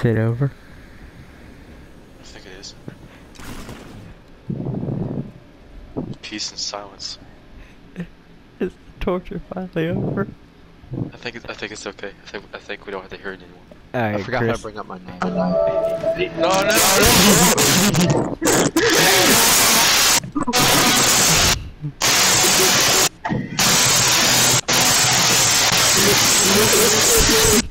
Is it over? I think it is. Peace and silence. Is the torture finally over? I think it's okay. I think we don't have to hear it anymore. Alright, I forgot Chris. how to bring up my name. No, no, no!